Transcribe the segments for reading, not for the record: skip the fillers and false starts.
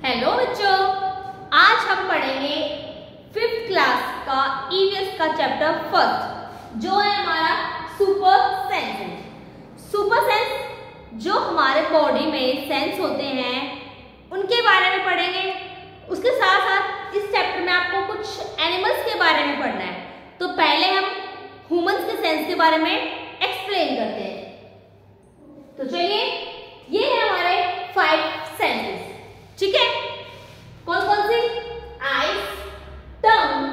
Hello बच्चों, आज हम पढ़ेंगे 5th क्लास का ईवीएस का चैप्टर फर्स्ट, जो है हमारा सुपर सेंसेस। सुपर सेंस जो हमारे बॉडी में सेंस होते हैं उनके बारे में पढ़ेंगे। उसके साथ साथ इस चैप्टर में आपको कुछ एनिमल्स के बारे में पढ़ना है। तो पहले हम ह्यूमंस के सेंस के बारे में एक्सप्लेन करते हैं। तो चलिए, ये है हमारे 5 सेंसेस। ठीक है, कौन कौन सी? आईज, टंग,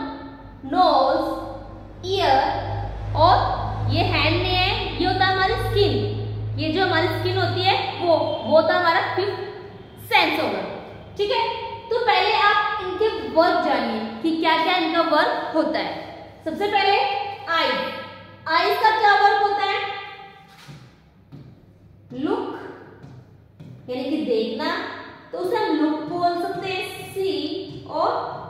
नोज, ईयर और ये हैंड में है, ये होता है हमारी स्किन। ये जो हमारी स्किन होती है वो होता है हमारा 5th सेंस होगा। ठीक है, तो पहले आप इनके वर्क जानिए कि क्या क्या इनका वर्क होता है। सबसे पहले आईज। आईज का क्या वर्क होता है? लुक यानी कि देखना, तो उसे हम लुक बोल सकते हैं, सी और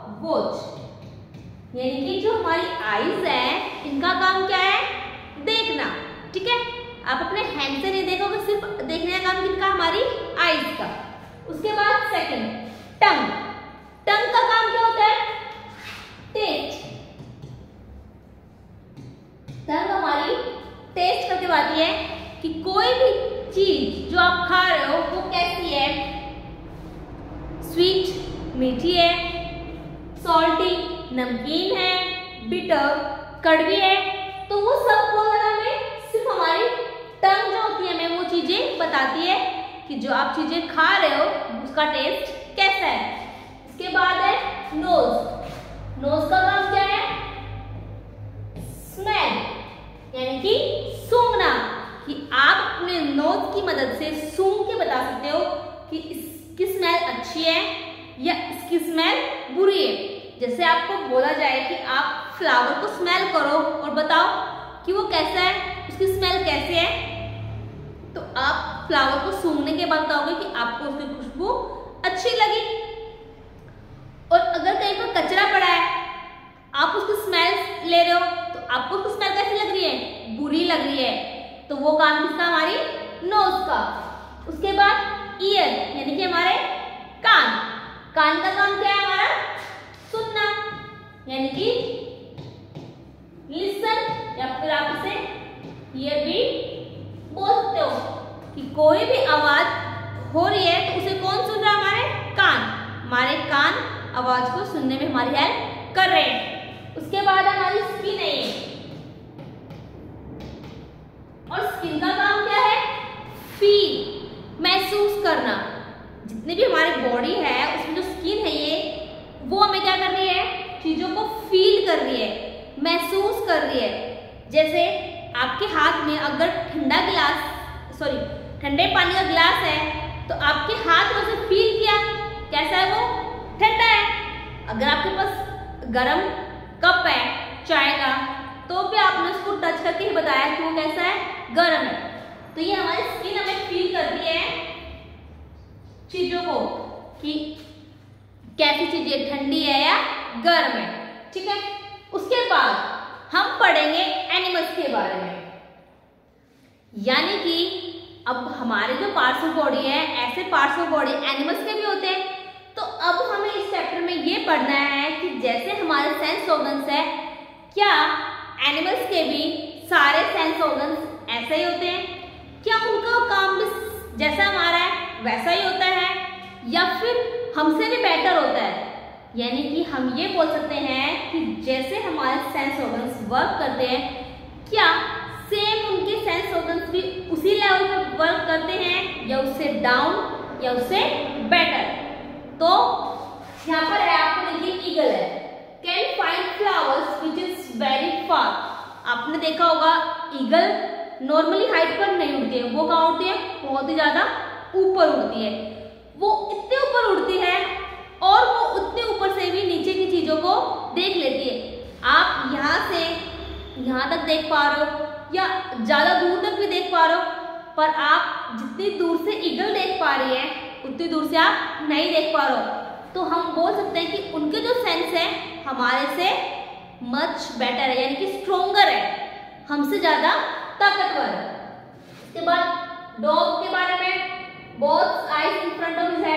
वॉच। यानी कि जो हमारी आईज है इनका काम क्या है? देखना। ठीक है, आप अपने हैंड से नहीं देखोगे, सिर्फ देखने का काम किनका? हमारी आईज का। उसके बाद सेकंड, टंग। टंग का काम क्या होता है? टेस्ट। टंग हमारी टेस्ट करके बताती है कि कोई भी चीज जो आप खा रहे हो वो कैसी है। स्वीट मीठी है, सॉल्टी नमकीन है, बिटर कड़वी है। तो वो सब हमें सिर्फ हमारी टंग जो होती है हमें वो चीजें बताती है कि जो आप चीजें खा रहे हो उसका टेस्ट कैसा है। इसके बाद है नोज। नोज का काम क्या है? स्मेल यानी कि सूंघना, कि आप अपने नोज की मदद से सूंघ के बता सकते हो कि इसकी स्मेल अच्छी है या इसकी स्मेल बुरी है। जैसे आपको बोला जाए कि आप फ्लावर को स्मेल करो और बताओ कि वो कैसा है, उसकी स्मेल कैसी है, तो आप फ्लावर को सूंघने के बाद बताओगे कि आपको उसकी खुशबू अच्छी लगी। और अगर कहीं पर कचरा पड़ा है, आप उसकी स्मेल ले रहे हो, तो आपको उसकी स्मेल कैसी लग रही है? बुरी लग रही है। तो वो काम किसका? हमारी नोज का। उसके बाद ईयर यानी कि हमारे कान। कान का काम क्या है? हमारा सुनना, यानी कि लिसन, या फिर आप इसे ये भी बोल सकते हो कि कोई भी आवाज हो रही है तो उसे कौन सुन रहा है? हमारे कान। हमारे कान आवाज को सुनने में हमारी हेल्प कर रहे हैं। उसके बाद हमारी स्किन है ये, और स्किन का काम क्या है? फील, महसूस करना। जितनी भी हमारी बॉडी है उसमें जो स्किन है ये, वो हमें क्या कर रही है? चीजों को फील कर रही है, महसूस कर रही है। जैसे आपके हाथ में अगर ठंडे पानी का गिलास है, तो आपके हाथ में उसे फील किया, कैसा है वो? ठंडा है। अगर आपके पास गरम कप है चाय का, तो भी आपने उसको टच करके ही बताया कि वो कैसा है? गर्म है। तो ये हमारी स्किन हमें फील करती है चीजों को कि कैसी चीजें ठंडी है या गर्म है। ठीक है, उसके बाद हम पढ़ेंगे एनिमल्स के बारे में। यानी कि अब हमारे जो पार्ट्स ऑफ बॉडी है, ऐसे पार्ट्स ऑफ बॉडी एनिमल्स के भी होते हैं। तो अब हमें इस चैप्टर में ये पढ़ना है कि जैसे हमारे सेंस ऑर्गन्स है, क्या एनिमल्स के भी सारे सेंस ऑर्गन्स ऐसे ही होते हैं? क्या उनका काम भी जैसा हमारा है वैसा ही होता है, या फिर हमसे भी बेटर होता है? यानी कि हम ये बोल सकते हैं कि जैसे हमारे सेंस ऑर्गन्स वर्क करते हैं, क्या सेम उनके सेंस ऑर्गन्स भी उसी लेवल पर वर्क करते हैं, या उससे डाउन, या उससे बेटर? तो यहाँ पर है, आपको देखिए ईगल है, can find flowers which is very far. आपने देखा होगा ईगल नॉर्मली हाइट पर नहीं उड़ती है, वो कहाँ उड़ती है? बहुत ही ज्यादा ऊपर उड़ती है। वो इतने ऊपर उड़ती है और वो उतने ऊपर से भी नीचे की चीजों को देख लेती है। आप यहाँ से यहाँ तक देख पा रहे हो या ज्यादा दूर तक भी देख पा रहे हो, पर आप जितनी दूर से ईगल देख पा रही है उतनी दूर से आप नहीं देख पा रहे हो। तो हम बोल सकते हैं कि उनके जो सेंस है हमारे से मच बेटर है, यानी कि स्ट्रोंगर है, हमसे ज्यादा ताकतवर है। इसके बाद डॉग के बारे में, both eyes in front of his head,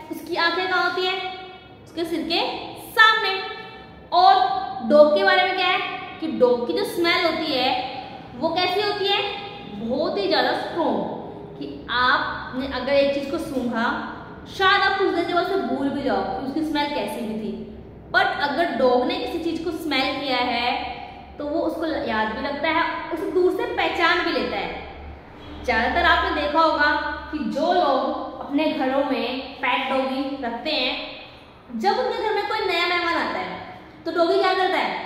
उसकी आंखें कहाँ होती है? उसके सिर के सामने। और डॉग के बारे में क्या है कि डॉग की जो स्मेल होती है वो कैसी होती है? बहुत ही ज्यादा स्ट्रॉन्ग, कि आपने अगर एक चीज को सूंघा, शायद आप कुछ देर के बाद से भूल भी जाओ कि उसकी स्मेल कैसी भी थी, बट अगर डॉग ने किसी चीज को स्मेल किया है तो वो उसको याद भी लगता है, उसे दूर से पहचान भी लेता है। ज्यादातर आपने देखा होगा कि जो लोग अपने घरों में पेट डॉगी रखते हैं, जब उनके घर में कोई नया मेहमान आता है तो डॉगी क्या करता है?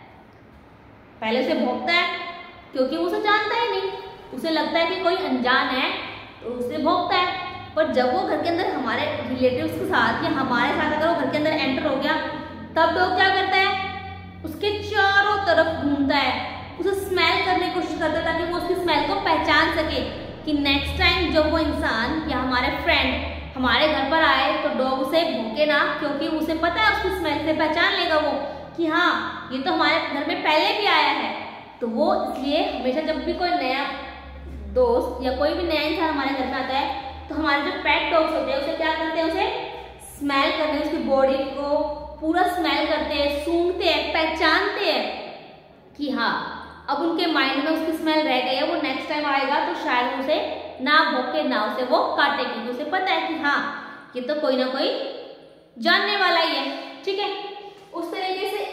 पहले उसे भौंकता है, क्योंकि वो उसे जानता ही नहीं, उसे लगता है कि कोई अनजान है तो उसे भौंकता है। पर जब वो घर के अंदर हमारे रिलेटिव्स के साथ या हमारे साथ अगर वो घर के अंदर एंटर हो गया, तब डॉग क्या करता है? उसके चारों तरफ घूमता है, उसे स्मेल करने की कोशिश करता है ताकि वो उसकी स्मेल को पहचान सके कि नेक्स्ट टाइम जब वो इंसान या हमारे फ्रेंड हमारे घर पर आए तो डॉग उसे भौंके ना, क्योंकि उसे पता है उसकी स्मेल से पहचान लेगा वो कि हाँ ये तो हमारे घर में पहले भी आया है। तो वो इसलिए हमेशा जब भी कोई नया दोस्त या कोई भी नया इंसान हमारे घर में आता है तो हमारे जो पेट डॉग्स होते हैं उसे क्या करते हैं? उसे स्मेल करते हैं, उसकी बॉडी को पूरा स्मेल करते हैं, सूंघते हैं, पहचानते हैं कि हाँ अब उनके माइंड में उसकी स्मेल रह गई है, वो नेक्स्ट टाइम आएगा तो शायद उसे ना भौंके ना उसे वो काटे, क्योंकि उसे पता है कि हाँ ये तो कोई ना कोई जानने वाला ही है। ठीक है, उस तरीके से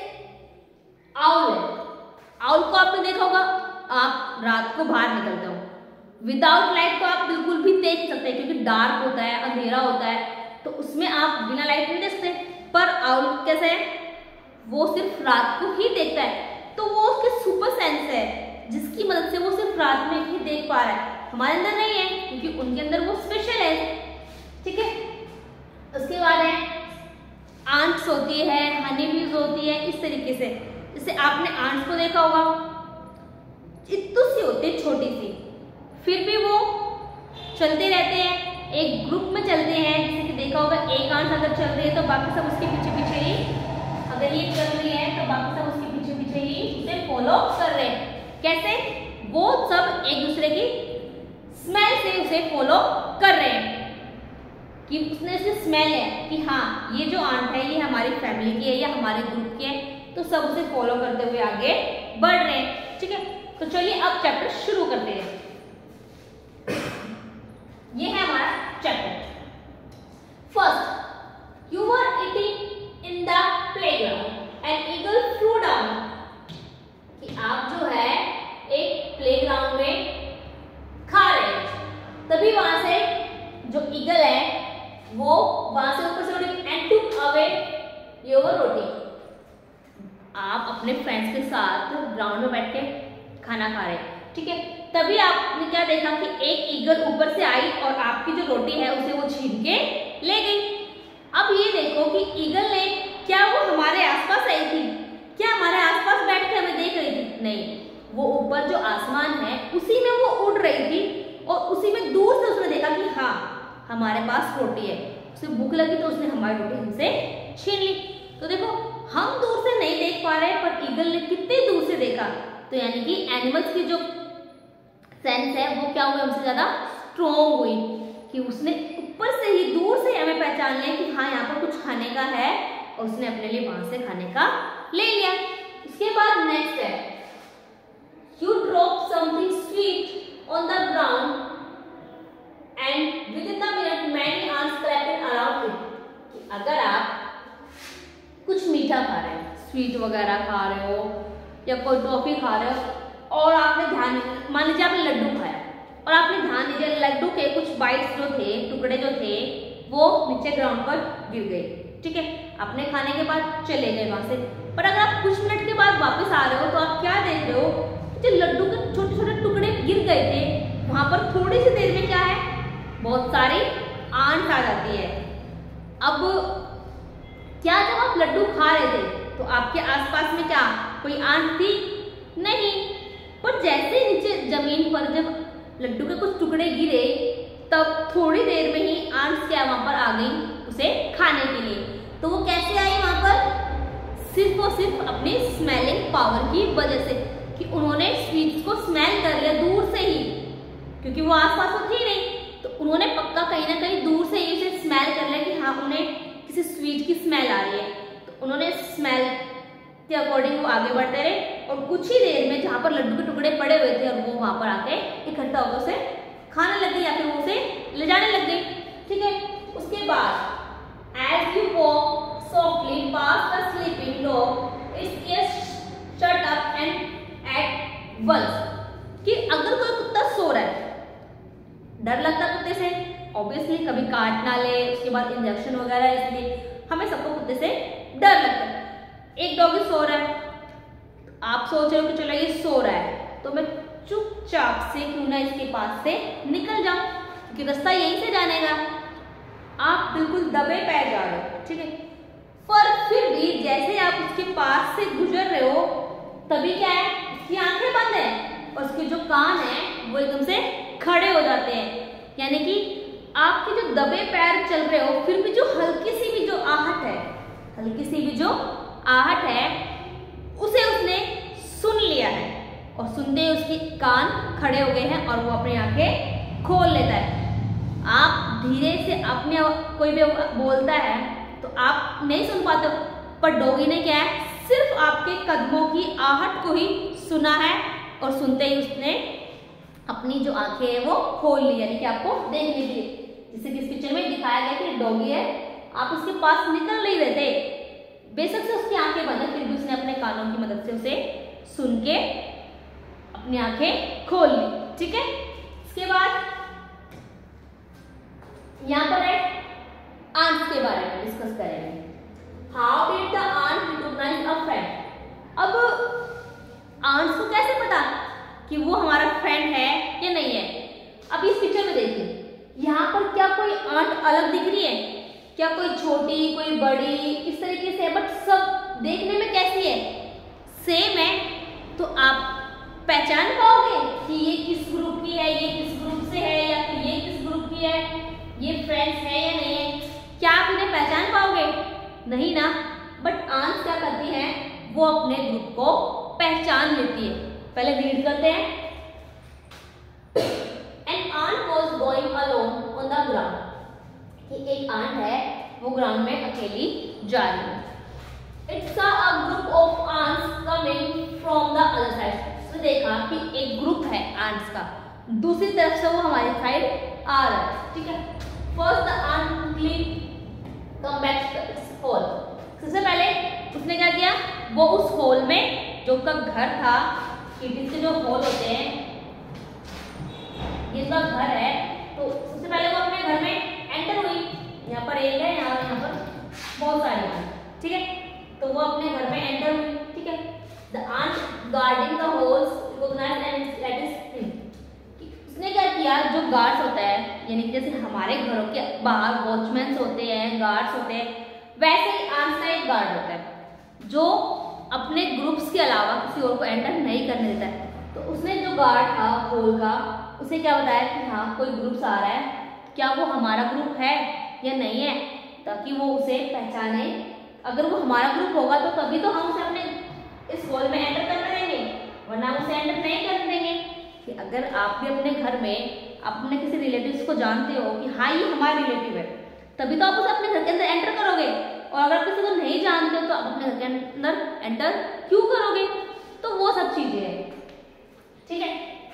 आउल है। आउल को आपने देखा होगा, आप रात को बाहर निकलते हो, विदाउट लाइट तो आप बिल्कुल भी देख सकते हैं, क्योंकि डार्क होता है, अंधेरा होता है, तो उसमें आप बिना लाइट नहीं देख सकते। पर आउल कैसे है? वो सिर्फ रात को ही देखता है, तो वो उसके सुपर सेंस है जिसकी मदद से वो सिर्फ रात में ही देख पा रहा है, हमारे अंदर नहीं है, क्योंकि उनके अंदर वो स्पेशल है। ठीक है, उसके बाद है आंट्स होती है, हनी बीज होती है, इस तरीके से। जैसे आपने आंट्स को देखा होगा, इतनी सी होती है, छोटी सी, फिर भी वो चलते रहते हैं, एक ग्रुप में चलते हैं। जैसे कि देखा होगा एक आंट अगर चल रही है तो बाकी सब उसके पीछे पीछे ही, अगर ये चल रही है तो बाकी सब उसके पीछे पीछे ही उसे फॉलो कर रहे हैं। कैसे? वो सब एक दूसरे की स्मेल से उसे फॉलो कर रहे हैं कि उसने उसकी स्मेल है कि हाँ ये जो आंट है ये हमारी फैमिली की है या हमारे ग्रुप की है, तो सब उसे फॉलो करते हुए आगे बढ़ रहे हैं। ठीक है, तो चलिए अब चैप्टर शुरू करते हैं। ये है हमारा chapter. First, you were eating in the playground and eagle flew down, कि आप जो है एक प्लेग्राउंड में खा रहे हैं, तभी वहां से जो ईगल है वो वहां से ऊपर से उड़ी and took away your roti. आप अपने फ्रेंड्स के साथ ग्राउंड में बैठ के खाना खा रहे हैं, ठीक है, तभी आपने क्या देखा कि एक ईगल ऊपर से आई और आपकी जो रोटी है उसे वो छीन के ले गई। अब ये देखो कि ईगल ने, क्या वो हमारे आसपास आई थी? क्या हमारे आसपास बैठ के हमें देख रही थी? नहीं, वो ऊपर जो आसमान है उसी में वो उड़ रही थी और उसी में दूर से उसने देखा कि हाँ हमारे पास रोटी है, उसे भूख लगी तो उसने हमारी रोटी हमसे छीन ली। तो देखो हम दूर से नहीं देख पा रहे पर ईगल ने कितनी दूर से देखा, तो यानी कि एनिमल्स की जो सेंस है वो क्या हुई? हमसे ज्यादा स्ट्रॉन्ग हुई कि उसने ऊपर से ही दूर से हमें पहचान लिया कि हाँ यहाँ पर कुछ खाने का है और उसने अपने लिए वहां से खाने का ले लिया। इसके बाद नेक्स्ट है, you drop something sweet on the ground and within the minute many ants collected around it. अगर आप कुछ मीठा खा रहे हो, स्वीट वगैरह खा रहे हो या कोई टॉफी खा रहे हो और आपने ध्यान, मान लीजिए आपने लड्डू खाया और आपने ध्यान दीजिए लड्डू के कुछ बाइट्स जो थे, टुकड़े जो थे वो नीचे ग्राउंड पर गिर गए, ठीक है, आपने खाने के बाद चले गए वहां से। पर अगर आप कुछ मिनट के बाद वापस आ रहे हो तो आप क्या देख रहे हो? जो लड्डू के छोटे छोटे टुकड़े गिर गए थे वहां पर थोड़ी सी देर में क्या है? बहुत सारी आंट आ जाती है। अब क्या जब आप लड्डू खा रहे थे तो आपके आसपास में क्या कोई आंट थी? नहीं, पर जैसे नीचे जमीन पर जब लड्डू के कुछ टुकड़े गिरे तब थोड़ी देर में ही आंट्स क्या वहां पर आ गई उसे खाने के लिए। तो वो कैसे आई वहां पर? सिर्फ और सिर्फ अपनी स्मेलिंग पावर की वजह से, कि उन्होंने स्वीट्स को स्मेल कर लिया दूर से ही, क्योंकि वो आसपास तो थी नहीं, तो उन्होंने पक्का कहीं ना कहीं दूर से ही उसे स्मेल कर लिया कि हाँ स्मेल आ रही है, तो उन्होंने स्मेल के अकॉर्डिंग वो आगे बढ़ते रहे और कुछ ही देर में जहाँ पर लड्डू के टुकड़े पड़े हुए थे और वो वहां पर आके इकट्ठा होकर उसे खाने लग गई या फिर वो उसे ले जाने लग गई। ठीक है, उसके बाद as you walk softly past the sleeping dog its ears shut up and at once, कि अगर कोई कुत्ता सो रहा है, डर लगता है कुत्ते से, ऑब्वियसली कभी काट ना ले, उसके बाद इंजेक्शन वगैरह, इसलिए हमें सबको कुत्ते से डर लगता है। एक डॉगी सो रहा है, आप सोच रहे हो कि चलो ये सो रहा है तो मैं चुपचाप से क्यों ना इसके पास से निकल जाऊं, क्योंकि रास्ता यहीं से जाने का। आप बिल्कुल दबे पैर जा रहे हो, ठीक है, पर फिर भी जैसे आप उसके पास से गुजर रहे हो तभी क्या है, उसकी आंखें बंद है और उसके जो कान है वो एकदम से खड़े हो जाते हैं। यानी कि आपके जो दबे पैर चल रहे हो फिर भी जो हल्की सी भी जो आहट है, हल्की सी भी जो आहट है उसे उसने सुन लिया है और सुनते ही उसके कान खड़े हो गए हैं और वो अपनी आंखें खोल लेता है। आप धीरे से अपने कोई भी बोलता है तो आप नहीं सुन पाते, पर डॉगी ने क्या है, सिर्फ आपके कदमों की आहट को ही सुना है और सुनते ही उसने अपनी जो आंखें है वो खोल ली, यानी कि आपको देखने के लिए। जैसे कि इस पिक्चर में दिखाया गया कि डॉगी है, आप उसके पास निकल नहीं रहे थे, बेशक से उसकी आंखें बंद है फिर भी उसने अपने कानों की मदद से उसे सुन के अपनी आंखें खोल ली। ठीक है, इसके बाद यहाँ पर है आंट्स के बारे में डिस्कस करेंगे। How did the ant recognise a friend. अब आंट्स को कैसे पता कि वो हमारा फ्रेंड है या नहीं है। अब इस पिक्चर में देखिए, यहाँ पर क्या कोई आंट अलग दिख रही है, क्या कोई छोटी कोई बड़ी इस तरीके से, बट सब देखने में कैसी है, सेम है। तो आप पहचान पाओगे कि ये किस ग्रुप की है, ये किस ग्रुप से है, या फिर ये किस ग्रुप की है, ये फ्रेंड्स है या नहीं है, क्या आप इन्हें पहचान पाओगे? नहीं ना। बट आंट क्या करती है, वो अपने ग्रुप को पहचान लेती है। पहले रीड करते हैं। An ant was going alone on the ground. कि एक आंट है वो ग्राउंड में अकेली जा रही है। It saw a group of ants coming from the other side. उसने देखा कि एक ग्रुप है आंट्स का, दूसरी तरफ से वो हमारी साइड आ रहा है। ठीक है, First the ant quickly come back to its hole. सबसे पहले उसने क्या किया, वो उस होल में जो उसका घर था, चींटी के जो होल होते हैं, ये उसका घर है, तो सबसे पहले वो अपने घर में एंटर हुई। यहाँ पर एक है, यहाँ पर बहुत सारे हैं। ठीक है, तो वो अपने घर में एंटर हुई। ठीक है, the ant guarding the holes recognised and that is him. उसने क्या किया, जो गार्ड्स होता है, यानी कि जैसे हमारे घरों के बाहर वॉचमैन होते हैं, गार्ड्स होते हैं, वैसे ही आंट का एक गार्ड होता है जो अपने ग्रुप्स के अलावा किसी और को एंटर नहीं करने देता है। तो उसने जो गार्ड था होल का, उसे क्या बताया कि हाँ कोई ग्रुप्स आ रहा है, क्या वो हमारा ग्रुप है या नहीं है, ताकि वो उसे पहचाने। अगर वो हमारा ग्रुप होगा तो तभी तो हम उसे अपने इस हॉल में एंटर करने देंगे, वरना उसे एंटर नहीं करने देंगे। कि अगर आप भी अपने घर में अपने किसी रिलेटिव्स को जानते हो कि हाँ ये हमारा रिलेटिव है, तभी तो आप उसे अपने घर के अंदर एंटर करोगे। और अगर किसी को नहीं जानते हो तो आप अपने घर के अंदर एंटर क्यों करोगे। तो वो सब चीजें हैं। ठीक है,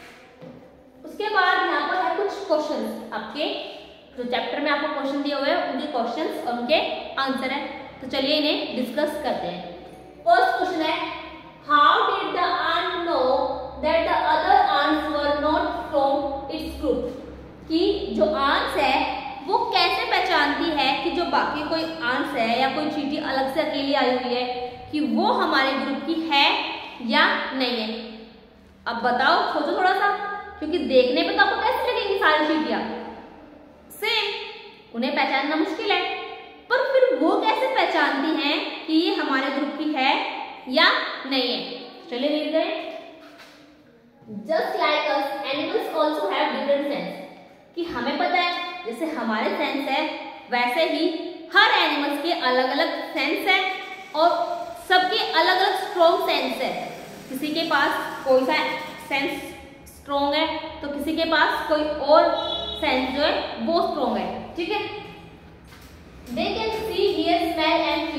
उसके बाद यहाँ पर है कुछ क्वेश्चंस, आपके जो चैप्टर में आपको क्वेश्चन दिए हुए हैं उनके क्वेश्चंस और उनके आंसर है। तो चलिए इन्हें डिस्कस करते हैं। फर्स्ट क्वेश्चन है, how did the ant know that the other ants were not from its group. कि जो आंट्स है वो कैसे पहचानती है कि जो बाकी कोई आंट्स है या कोई चींटी अलग से अकेली आई हुई है कि वो हमारे ग्रुप की है या नहीं है। अब बताओ, सोचो थोड़ा सा, क्योंकि देखने पे तो आपको कैसे लगेंगी सारी चींटियां सेम, उन्हें पहचानना मुश्किल है, पर फिर वो कैसे पहचानती हैं कि ये हमारे ग्रुप की है या नहीं है। चलिए रीड करें। Just like us, animals also have different sense. कि हमें पता है जैसे हमारे सेंस है वैसे ही हर एनिमल्स के अलग अलग सेंस है और सबके अलग अलग स्ट्रॉन्ग सेंस है। किसी के पास कोई सा सेंस स्ट्रॉन्ग है तो किसी के पास कोई और सेंस जो है वो स्ट्रॉन्ग है। ठीक है, They can see, hear, smell and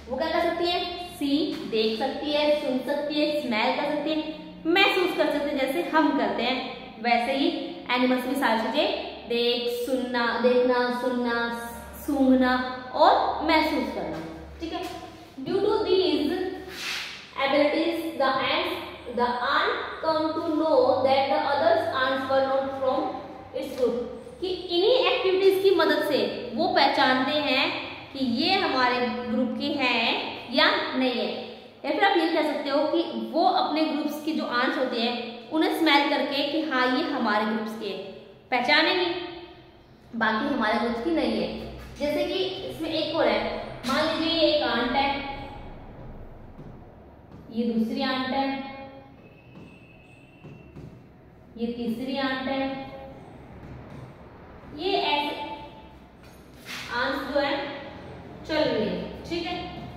वो क्या कर सकती है? सी, देख सकती है, सुन सकती है, स्मेल कर सकती है, महसूस कर सकते हैं। जैसे हम करते हैं वैसे ही एनिमल्स भी सारी चीजें देखना, सुनना, सूंघना और महसूस करना। ठीक है। Due to these abilities the ant come to know that the others ants were not from its group, कि इन्हीं एक्टिविटीज की मदद से वो पहचानते हैं कि ये हमारे ग्रुप के हैं या नहीं है। या फिर आप ये कह सकते हो कि वो अपने ग्रुप्स की जो आंट्स होते हैं उन्हें स्मेल करके कि हाँ ये हमारे ग्रुप्स के पहचानेंगे, बाकी हमारे ग्रुप्स की नहीं है। जैसे कि इसमें एक और है, मान लीजिए ये एक आंट है, ये दूसरी आंट है, ये तीसरी आंट है, ये ऐसे आंट्स जो है चल रही है। ठीक है।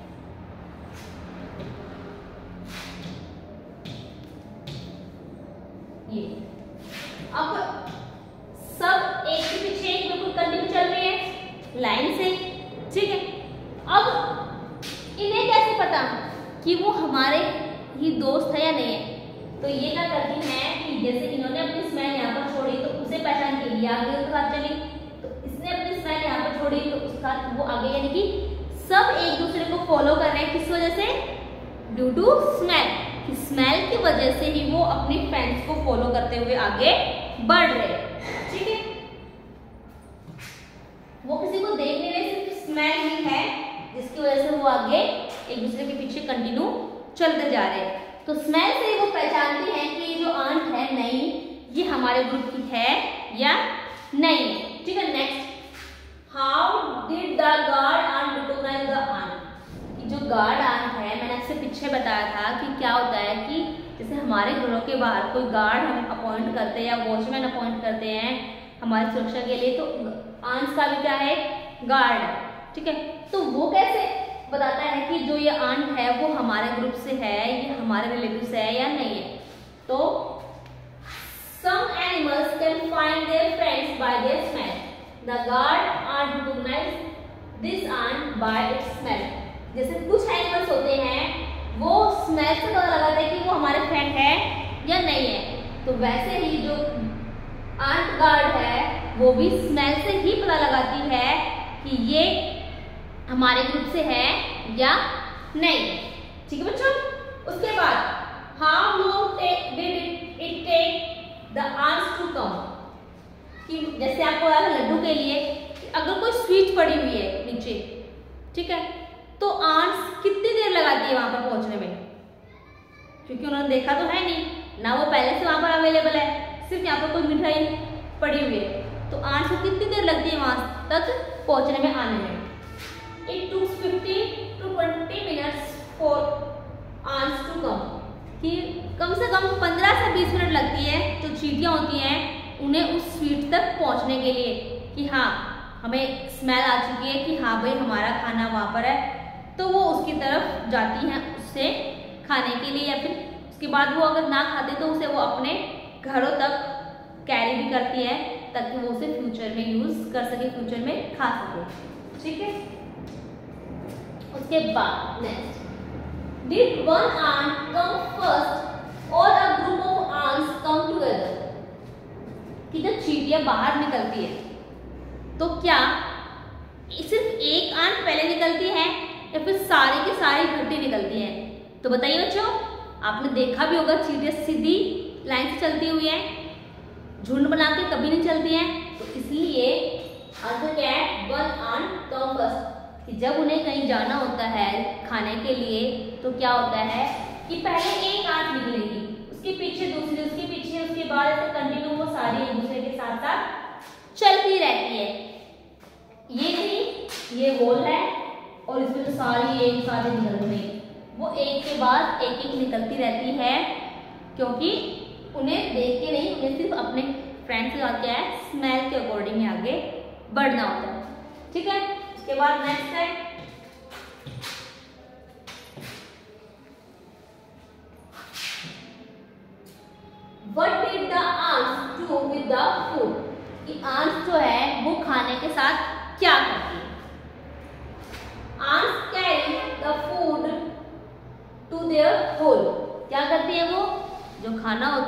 ये अब सब एक के पीछे एक बिल्कुल कंटिन्यू चल रही है लाइन से। ठीक है। अब इन्हें कैसे पता कि वो हमारे ही दोस्त है या नहीं है? तो ये क्या करती हैं कि जैसे इन्होंने अपनी स्मेल यहाँ पर छोड़ी तो उसे पहचान के लिए आगे उसके साथ चली, तो इसने अपनी स्मेल यहाँ पर छोड़ी तो उसका वो आगे, यानी कि सब एक दूसरे को फॉलो कर रहे हैं। किस वजह से? Due to smell. कि स्मेल की वजह से ही वो अपनी फ्रेंड्स को फॉलो करते हुए आगे बढ़ रहे हैं। ठीक है। वो किसी को देख नहीं रहे, सिर्फ स्मेल ही है जिसकी वजह से वो आगे एक दूसरे के पीछे कंटिन्यू चलते जा रहे हैं। तो स्मेल से वो पहचानते हैं कि ये जो आंट है नहीं, ये हमारे ग्रुप की है या नहीं है। ठीक है। Next, how did the guard ant recognise the ant? जो गार्ड आंट है, मैंने आपसे पीछे बताया था कि क्या होता है कि जैसे हमारे घरों के बाहर कोई गार्ड हम अपॉइंट करते हैं या वॉचमैन अपॉइंट करते हैं हमारी सुरक्षा के लिए, तो आंट्स का भी क्या है? गार्ड है। ठीक है। तो वो कैसे बताता है कि जो ये आंट है वो हमारे ग्रुप से है, ये हमारे रिलेटिव से है या नहीं है? तो some animals can find their friends by their smell. The guard ant recognize this ant by its smell. जैसे कुछ एनिमल्स होते हैं वो स्मेल से पता लगाते हैं कि वो हमारे फ्रेंड है या नहीं है, तो वैसे ही जो आंट गार्ड है वो भी स्मेल से ही पता लगाती है कि ये हमारे ग्रुप से है या नहीं। ठीक है बच्चों। उसके बाद how long did it take the ants to come? कि जैसे आपको आया लड्डू के लिए, अगर कोई स्वीट पड़ी हुई है नीचे, ठीक है, तो आंट्स कितनी देर लगाती है वहां पर पहुंचने में? क्योंकि उन्होंने देखा तो है नहीं ना, वो पहले से वहां पर अवेलेबल है, सिर्फ यहाँ पर कोई मिठाई पड़ी हुई है, तो आंट्स को कितनी देर लगती है वहां तक पहुंचने में, आने में? It took 15 to 20 minutes for ants to come. कि कम से कम 15 से 20 मिनट लगती है जो चींटियां होती हैं उन्हें उस स्वीट तक पहुंचने के लिए, कि हाँ हमें स्मेल आ चुकी है कि हाँ भाई हमारा खाना वहाँ पर है, तो वो उसकी तरफ जाती हैं उससे खाने के लिए, या फिर उसके बाद वो अगर ना खाते तो उसे वो अपने घरों तक कैरी भी करती है ताकि वो उसे फ्यूचर में यूज कर सके, फ्यूचर में खा सके। ठीक है। उसके बाद next, did one ant come first और a group of ants come together? कि जब चींटियां बाहर निकलती है तो क्या सिर्फ एक आंट पहले निकलती है या फिर सारी की सारी इकट्ठी निकलती है? तो बताइए बच्चों, आपने देखा भी होगा चींटियां सीधी लाइन से चलती हुई है, झुंड बना के कभी नहीं चलती हैं, तो इसलिए आंसर क्या है? One ant come first. कि जब उन्हें कहीं जाना होता है खाने के लिए तो क्या होता है कि पहले एक आंट निकलेगी, उसके पीछे दूसरी, उसके पीछे, उसके बाद ऐसे कंटिन्यू वो सारी एक दूसरे के साथ साथ चलती रहती है। ये नहीं, ये गोल है और इसमें तो सारी एक साथ निकल रही, वो एक के बाद एक एक निकलती रहती है, क्योंकि उन्हें देख के नहीं, उन्हें सिर्फ अपने फ्रेंड के साथ क्या है, स्मेल के अकॉर्डिंग आगे बढ़ना होता है। ठीक है। उसके बाद नेक्स्ट है what did the ants do with the food? कि आंट्स जो है वो खाने के साथ क्या करती है? Ants carry the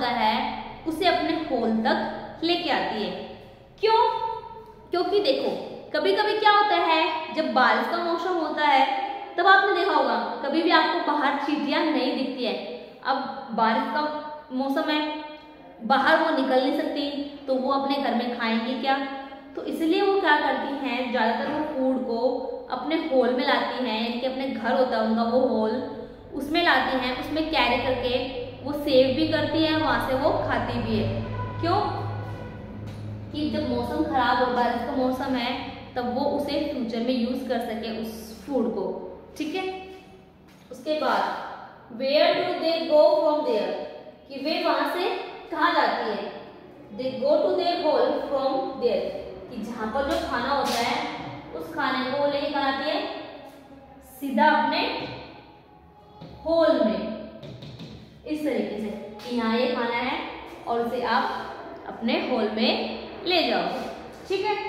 होता है उसे अपने होल तक लेके आती है। क्यों? क्योंकि देखो कभी कभी क्या होता है, जब बारिश का मौसम होता है तब आपने देखा होगा कभी भी आपको बाहर चींटियां नहीं दिखती है। अब बारिश का मौसम है, बाहर वो निकल नहीं सकती, तो वो अपने घर में खाएंगी क्या? तो इसलिए वो क्या करती हैं, ज़्यादातर वो फूड को अपने होल में लाती हैं, यानी कि अपने घर होता है उनका वो होल, उसमें लाती हैं, उसमें कैरी करके वो सेव भी करती हैं, वहाँ से वो खाती भी है। क्यों? कि जब मौसम खराब हो, बारिश का मौसम है, तब वो उसे फ्यूचर में यूज कर सके उस फूड को। ठीक है। उसके बाद where do they go from there, कि वे वहां से कहाँ जाती है? They go to their hole from there, कि जहां पर जो खाना होता है उस खाने को लेके कहाँ आती है? सीधा अपने होल में, इस तरीके से कि यहाँ ये खाना है और उसे आप अपने होल में ले जाओ। ठीक है।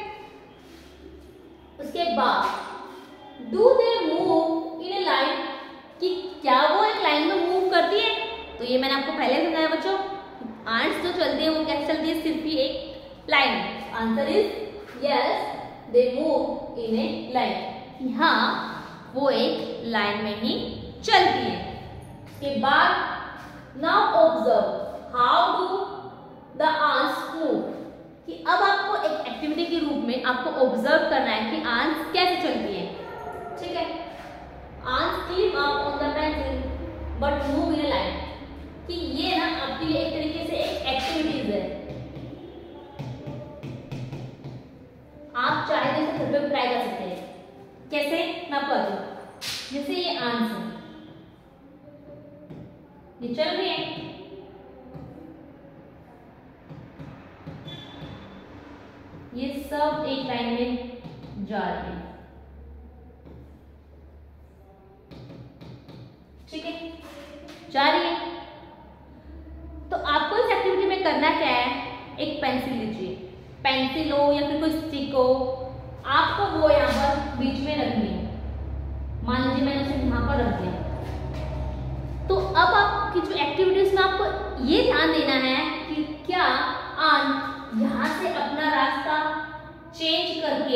उसके बाद do they move in a line, कि क्या वो एक लाइन में मूव करती है? तो ये मैंने आपको पहले समझाया बच्चों, आंट्स जो चलती है वो कैसे चलती है? सिर्फ ही एक line. Answer is yes, they move in a line. हाँ, वो एक लाइन में ही चलती है। उसके बाद now observe how do the ants move, कि अब आपको एक एक्टिविटी के रूप में आपको ऑब्जर्व करना है कि आंट्स कैसे चलती है। ठीक है। Ants climb up on the pencil but move in a line, कि ये ना आपके लिए एक तरीके से एक एक्टिविटीज है। आप चाहे तो इसे घर पे ट्राई कर सकते हैं। कैसे? मैं आपको बताती हूँ। जैसे ये आंट्स है, ये चल रही है, ये सब एक लाइन में जा रही है। ठीक है, जा रही है। तो आपको इस एक्टिविटी में करना क्या है? एक पेंसिल लीजिए, पेंसिल हो या फिर कोई स्टिक हो, आपको वो यहाँ पर बीच में रखनी है। मान लीजिए मैंने उसे यहाँ पर रख दिया। तो अब आपकी जो एक्टिविटीज में आपको ये ध्यान देना है कि क्या आंट यहाँ से अपना रास्ता चेंज करके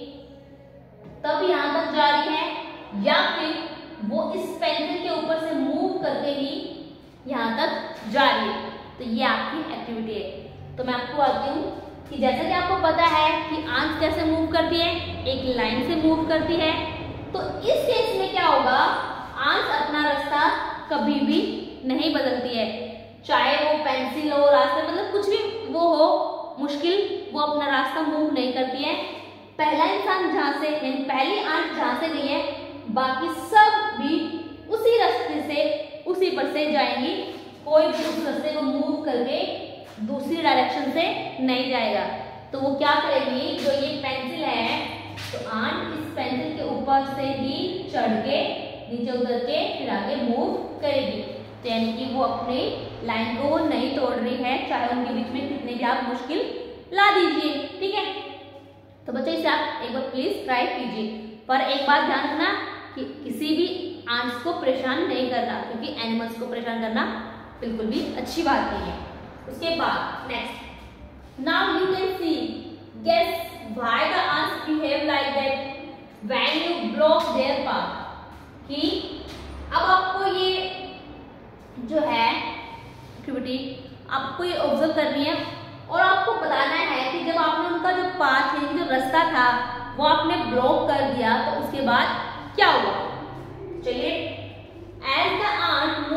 तब यहाँ तक जा रही है, या फिर वो इस पेंसिल के ऊपर से मूव करके ही यहाँ तक जा रही है। तो ये आपकी एक्टिविटी है। तो मैं आपको आती हूँ कि जैसा कि आपको पता है कि आंट कैसे मूव करती है, एक लाइन से मूव करती है। तो इस केस में क्या होगा, आंट अपना रास्ता कभी भी नहीं बदलती है, चाहे वो पेंसिल हो, रास्ते, मतलब कुछ भी वो हो मुश्किल, वो अपना रास्ता मूव नहीं करती है। पहला इंसान जहां से, यानी पहली आंट जहां से गई है, बाकी सब भी उसी रास्ते से, उसी पर से जाएंगी। कोई भी उस रास्ते को मूव करके दूसरी डायरेक्शन से नहीं जाएगा। तो वो क्या करेगी, जो ये पेंसिल है, तो आंट इस पेंसिल के ऊपर से ही चढ़ के नीचे उतर के फिर आगे मूव करेगी। तो यानी कि वो अपनी लाइन को वो नहीं तोड़ रही है, चाहे उनके बीच में कितने भी आप मुश्किल ला दीजिए। ठीक है। तो बच्चों इसे आप एक बार प्लीज ट्राई कीजिए, पर एक बात ध्यान रखना कि किसी भी आंट्स को परेशान नहीं करना, क्योंकि एनिमल्स को परेशान करना बिल्कुल भी अच्छी बात नहीं है। उसके बाद next, now you can see, guess why the ants behave like that when you block their path, कि अब आपको ये जो है एक्टिविटी आपको ये ऑब्जर्व करनी है और आपको बताना है कि जब आपने उनका जो पाथ है, जो रास्ता था, वो आपने ब्लॉक कर दिया, तो उसके बाद क्या हुआ। चलिए, as the ant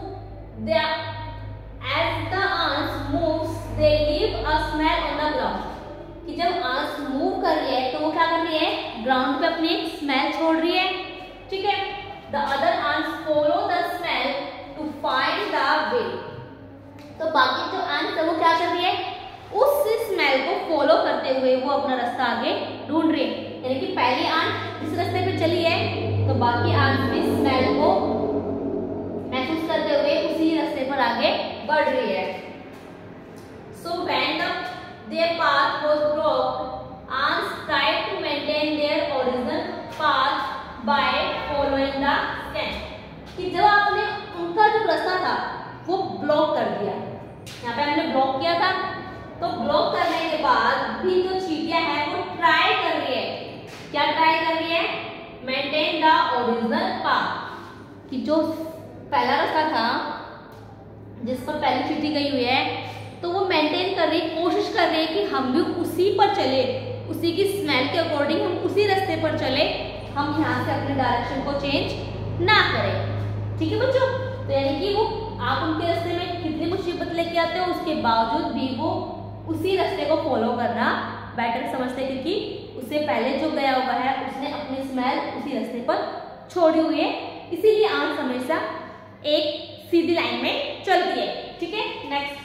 moves, they leave a smell on the ground, कि जब ants मूव कर रही है तो वो क्या कर रही है, ग्राउंड पे अपनी एक स्मेल छोड़ रही है। ठीक है। The other ants follow the smell to find the way, तो बाकी जो ants है वो क्या कर रही है, उस स्मेल को फॉलो करते हुए वो अपना रास्ता आगे ढूंढ रही है। यानी कि पहली आंट जिस रास्ते पे चली है, तो बाकी आंट भी स्मेल को महसूस करते हुए उसी रास्ते पर आगे बढ़ रही है। So when their path was blocked, ants tried to maintain their original path by following the scan, कि जब आपने उनका जो रास्ता था वो ब्लॉक कर दिया, यहाँ पे हमने ब्लॉक किया था, तो ब्लॉक करने के बाद भी जो चींटियां हैं वो ट्राई कर रही है। क्या ट्राई कर रही है? मेंटेन द ओरिजिनल पाथ, कि जो पहला रास्ता था जिस पर पहली चींटी गई हुई है, तो वो मेंटेन कर रही, कोशिश कर रही है कि हम भी उसी पर चले, उसी की स्मेल के अकॉर्डिंग हम उसी रास्ते पर चले, हम यहाँ से अपने डायरेक्शन को चेंज ना करें। ठीक है बच्चों, तो यानी कि वो आप उनके रास्ते में कितनी मुसीबत लेके आते हो, उसके बावजूद भी वो उसी रास्ते को फॉलो करना बेटर समझते, क्योंकि उससे पहले जो गया हुआ है उसने अपनी स्मेल उसी रास्ते पर छोड़ी हुई है, इसीलिए आंख हमेशा एक सीधी लाइन में चलती है। ठीक है, next.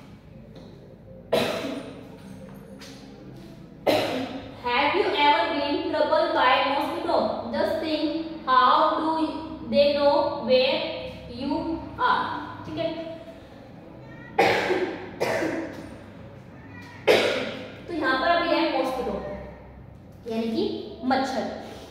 Have you ever been troubled by mosquito? Just think, how do they know where you are? ठीक है, तो यहाँ पर अभी है मॉस्किटो, यानी कि मच्छर।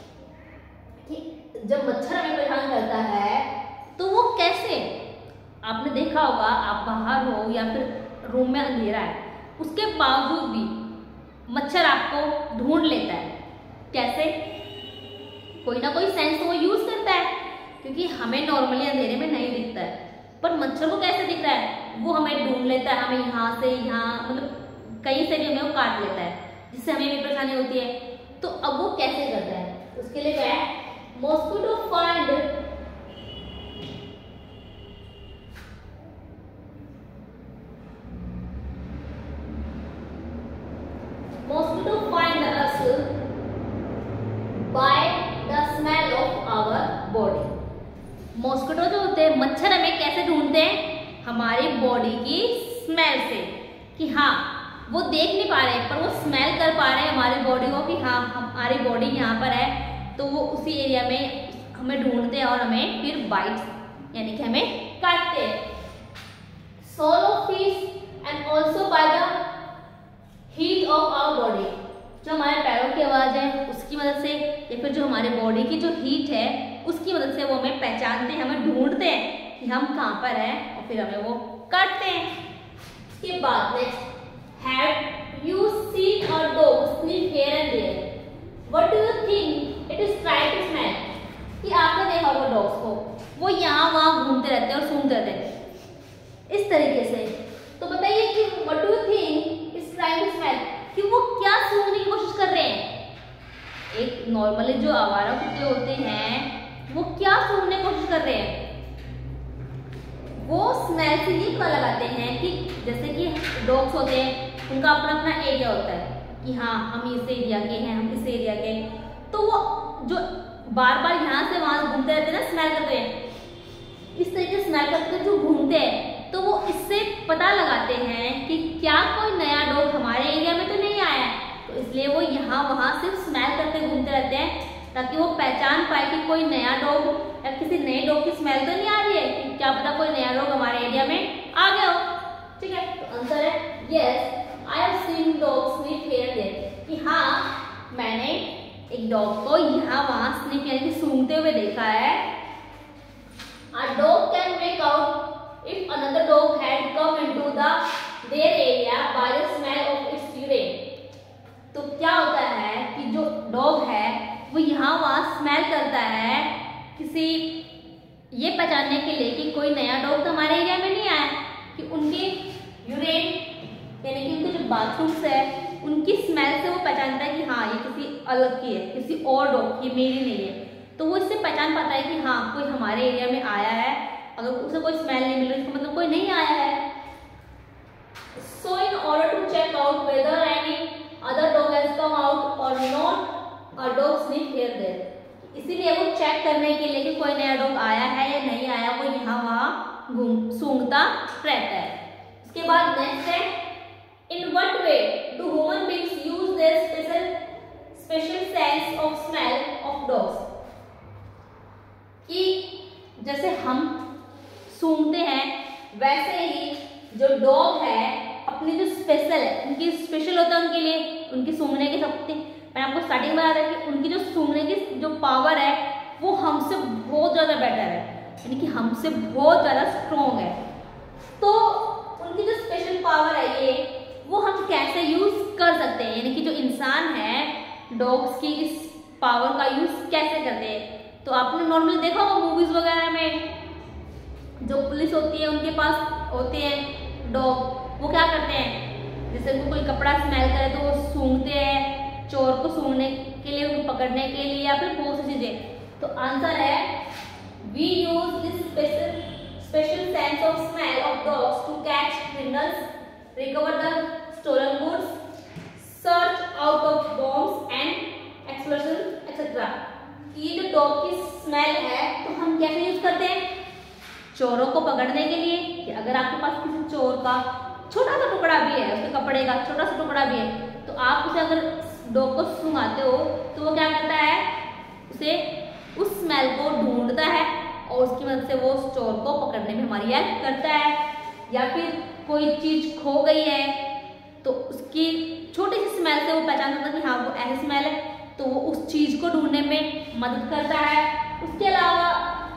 जब मच्छर हमें परेशान करता है तो वो कैसे, आपने देखा होगा, आप बाहर हो या फिर रूम में अंधेरा है, उसके बावजूद भी मच्छर आपको ढूंढ लेता है। कैसे? कोई ना कोई सेंस वो यूज करता है, क्योंकि हमें नॉर्मली अंधेरे में नहीं दिखता है, पर मच्छर को कैसे दिख रहा है? वो हमें ढूंढ लेता है, हमें यहाँ से यहाँ, मतलब कहीं से भी हमें वो काट लेता है, जिससे हमें भी परेशानी होती है। तो अब वो कैसे करता है? उसके लिए क्या है? Mosquito find us by the smell of our body। Mosquito जो होते हैं, मच्छर हमें कैसे ढूंढते हैं? हमारी बॉडी की स्मेल से, कि हाँ वो देख नहीं पा रहे पर वो स्मेल कर पा रहे हैं हमारी बॉडी को, कि हाँ हमारी बॉडी यहाँ पर है, तो वो उसी एरिया में हमें ढूंढते हैं और हमें फिर बाइट यानी कि हमें काटते हैं। सोलो फिश and also by the heat of our body, जो हमारे पैरों की आवाज है उसकी मदद से, या फिर जो हमारे बॉडी की जो हीट है उसकी मदद से वो हमें पहचानते हैं, हमें ढूंढते हैं कि हम कहाँ पर हैं, और फिर हमें वो काटते हैं। इसके बाद next, have you seen a dog sniff here and there? What do you think it is try to smell? कि आपने देखा होगा डॉग्स को, वो यहाँ वहाँ घूमते रहते हैं और सूंघते रहते हैं इस तरीके से। तो बताइए कि what do you think is trying to smell, कि वो क्या सूंघने की कोशिश कर रहे हैं? एक नॉर्मली जो आवारा कुत्ते होते हैं वो क्या सूंघने की कोशिश कर रहे हैं? वो स्मेल से ये पता लगाते हैं कि जैसे कि डॉग्स होते हैं, उनका अपना अपना एरिया होता है कि हाँ हम इस एरिया के हैं, हम इस एरिया के, तो वो जो बार बार यहाँ से वहां घूमते रहते हैं ना, स्मेल करते हैं, इस तरीके से स्मेल करते जो घूमते हैं, तो वो इससे पता लगाते हैं कि क्या कोई नया डॉग हमारे एरिया में तो नहीं आया है, तो इसलिए वो यहाँ वहां सिर्फ स्मेल करते घूमते रहते हैं, ताकि वो पहचान पाए कि कोई नया डॉग या किसी नए डॉग की स्मेल तो नहीं आ रही है, कि क्या पता कोई नया डॉग हमारे एरिया में आ गया हो। ठीक है, तो आंसर है yes, I have seen dogs sniff here and there, कि हाँ मैंने एक डॉग को यहाँ वहां स्निफ यानी कि सूंघते हुए देखा है। A dog can make out if another dog had come into their area by the smell of its urine। तो क्या होता है कि जो डॉग है वो यहाँ वहाँ स्मेल करता है किसी ये पहचानने के लिए कि कोई नया डॉग तो हमारे एरिया में नहीं आया, कि उनके यूरिन यानी कि उनके जो बाथरूम्स है उनकी स्मेल से वो पहचानता है कि हाँ ये किसी अलग की है, किसी और डॉग की, मेरी नहीं है। तो वो इससे पहचान पाता है कि हाँ कोई हमारे एरिया में आया है, अगर उसे कोई स्मेल नहीं मिल रही इसका मतलब कोई नहीं आया है। So in order to check out whether any other dog has come out or not, a dog sniff here there। इसीलिए वो चेक करने के लिए कि कोई नया डॉग आया है या नहीं आया, वो यहाँ वहाँ सूंघता रहता है। उसके बाद नेक्स्ट है, in what way do human beings use their special sense of smell of dogs? कि जैसे हम सूंघते हैं वैसे ही जो डॉग है अपनी जो स्पेशल है, उनकी स्पेशल होता है उनके लिए, उनकी सूंघने की शक्ति, मैंने आपको स्टार्टिंग में बताया कि उनकी जो सूंघने की जो पावर है वो हमसे बहुत ज़्यादा बेटर है, यानी कि हमसे बहुत ज़्यादा स्ट्रॉन्ग है। तो उनकी जो स्पेशल पावर है ये, वो हम कैसे यूज कर सकते हैं, यानी कि जो इंसान है डॉग्स की इस पावर का यूज कैसे करते हैं। तो आपने नॉर्मली देखा होगा मूवीज वगैरह में, जो पुलिस होती है उनके पास होते हैं डॉग, वो क्या करते हैं, जैसे उनको कोई कपड़ा स्मेल करे तो वो सूंघते हैं, चोर को सूंघने के लिए, उनको पकड़ने के लिए, या फिर बहुत सी चीजें। तो आंसर है we use this special sense of smell of dogs to catch criminals, recover the stolen goods, search out of bombs and explosion etcetera. ये जो डॉग की स्मेल है तो हम कैसे यूज करते हैं, चोरों को पकड़ने के लिए, कि अगर आपके पास किसी चोर का छोटा सा टुकड़ा भी है, उसके कपड़े का छोटा सा टुकड़ा भी है, तो आप उसे अगर डॉग को सूंघाते हो तो वो क्या करता है, उसे उस स्मेल को ढूंढता है और उसकी मदद से वो उस चोर को पकड़ने में हमारी हेल्प करता है। या फिर कोई चीज खो गई है तो उसकी छोटी सी स्मेल से वो पहचान सकता है कि हाँ वो ऐसी स्मेल है, तो वो उस चीज को ढूंढने में मदद करता है। उसके अलावा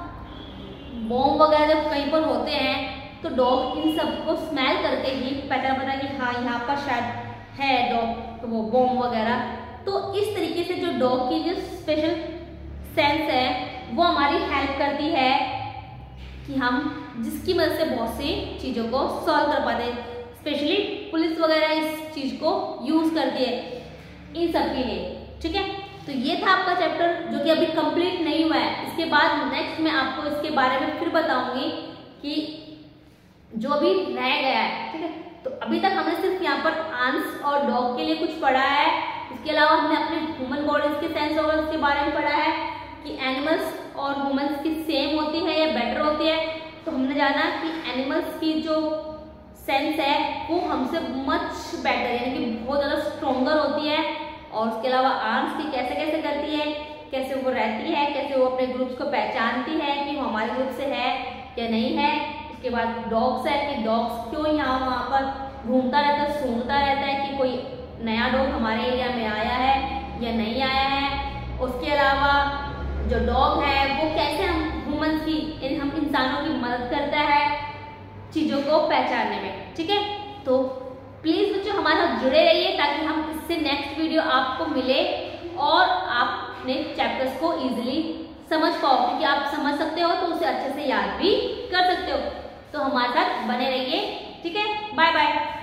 बॉम्ब वगैरह जब कहीं पर होते हैं तो डॉग इन सबको स्मेल करके ही पहचान पाता है कि हाँ यहाँ पर शायद है डॉग, तो वो बॉम्ब वगैरह। तो इस तरीके से जो डॉग की जो स्पेशल सेंस है वो हमारी हेल्प करती है कि हम जिसकी मदद से बहुत सी चीज़ों को सॉल्व कर पाते हैं। स्पेशली पुलिस वगैरह इस चीज़ को यूज करती है इन सब के लिए। ठीक है, तो ये था आपका चैप्टर जो कि अभी कंप्लीट नहीं हुआ है। इसके बाद नेक्स्ट मैं आपको इसके बारे में फिर बताऊंगी कि जो अभी रह गया है। ठीक है, तो अभी तक हमने सिर्फ यहाँ पर आंस और डॉग के लिए कुछ पढ़ा है। इसके अलावा हमने अपने ह्यूमन बॉडीज के सेंस ऑर्गन्स के बारे में पढ़ा है कि एनिमल्स और ह्यूमंस की सेम होती है या बेटर होती है। तो हमने जाना कि एनिमल्स की जो सेंस है वो हमसे मच बेटर यानी कि बहुत ज़्यादा स्ट्रोंगर होती है। और उसके अलावा आर्म्स की कैसे कैसे करती है, कैसे वो रहती है, कैसे वो अपने ग्रुप्स को पहचानती है कि वो हमारे ग्रुप से है या नहीं है। उसके बाद डॉग्स है कि डॉग्स क्यों यहाँ वहाँ पर घूमता रहता है, सूंघता रहता है कि कोई नया डॉग हमारे एरिया में आया है या नहीं आया है। उसके अलावा जो डॉग है वो कैसे हम ह्यूमंस की हम इंसानों की मदद करता है चीज़ों को पहचानने में। ठीक है, तो प्लीज़ बच्चों हमारे साथ जुड़े रहिए ताकि हम इससे नेक्स्ट वीडियो आपको मिले और आप अपने चैप्टर्स को इजीली समझ पाओ, क्योंकि आप समझ सकते हो तो उसे अच्छे से याद भी कर सकते हो। तो हमारे साथ बने रहिए। ठीक है, बाय बाय।